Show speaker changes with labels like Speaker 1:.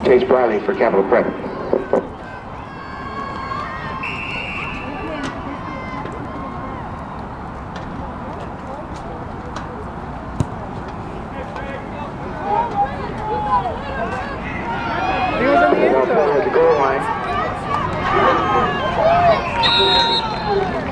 Speaker 1: Chase Briley for Capital Credit.
Speaker 2: He was on the end zone.
Speaker 1: At the goal line.